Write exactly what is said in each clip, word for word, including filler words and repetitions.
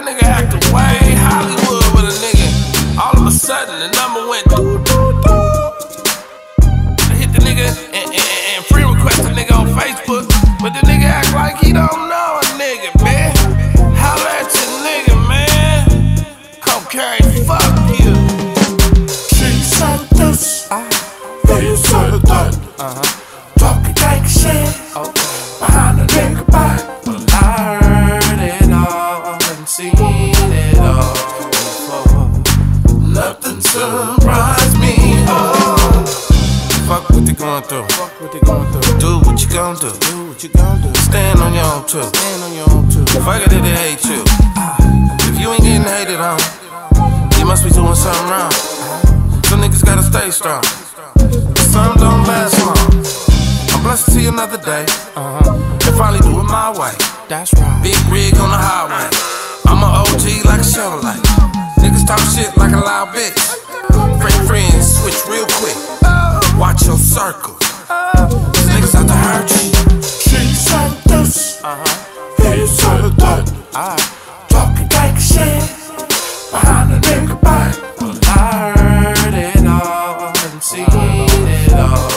nigga acted way Hollywood with a nigga. All of a sudden, the number went doo doo doo. I hit the nigga and, and, and free request the nigga on Facebook, but the nigga act like he don't know a nigga, man. Holla at your nigga, man. Kokane, fuck you. She said this, he said that. Uh-huh. Talking like shit, Okay. behind the nigga back. But I heard it all and seen it all before. Nothing surprised me, oh. Fuck what they going through. Fuck what they going through. Do what you gon' do. Do what you gon' do. Stand on your own too. Stand on your own too. Fuck it if they hate you. If you ain't getting hated on, you must be doing something wrong. Some niggas gotta stay strong. Some don't last long. I'm blessed to see another day. Uh-huh. And finally do it my way. That's right. Big rig on the highway. I'm an O G like a Chevrolet. Niggas talk shit like a loud bitch. Fake friends switch real quick. Watch your circle. These niggas out to hurt you. She said this, Uh-huh. he said that. Alright. Talking like shit, behind the nigga back. But I heard it all and seen it all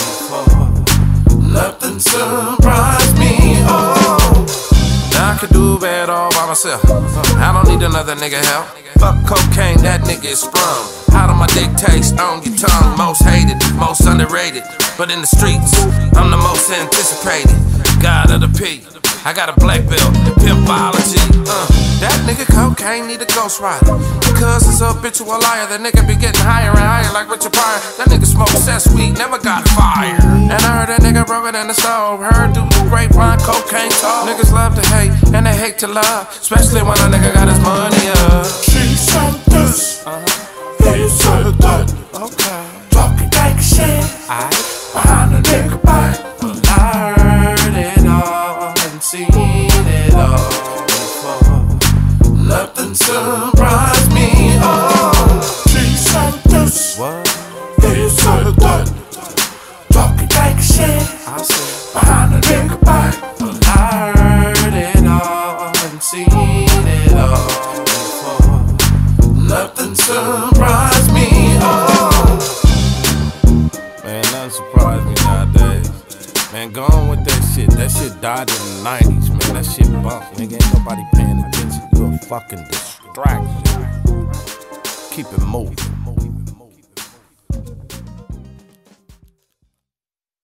before. Nothing surprised me, oh. Now I could do bad all by myself. I don't need another nigga help. Fuck cocaine, that nigga is sprung. How do my dick taste on your tongue? Most hated, most underrated. But in the streets, I'm the most anticipated. God of the P. I got a black belt in pimpology. Uh, that nigga cocaine need a ghostwriter. Because it's a habitual liar. That nigga be getting higher and higher like Richard Pryor. That nigga smoke cess weed, never got fired. And I heard that nigga broke it in the stove. Heard through the grapevine, cocaine talk. Niggas love to hate and they hate to love, especially when a nigga got his money up. She said this, Uh-huh. he said that. Okay. Talking like shit, Aight. behind the nigga back. But I heard it all and seen it all before. Nothing surprised me, oh. She said this, What? he said that. Talking like shit, I said. behind the nigga back. But I heard it all and seen it all before. Nothing surprised me, oh. Man, nothing surprised me nowadays. Man, go on with that shit. That shit died in the nineties, man. That shit bumped. Nigga, ain't nobody paying attention. You a fucking distraction. Keep it moving.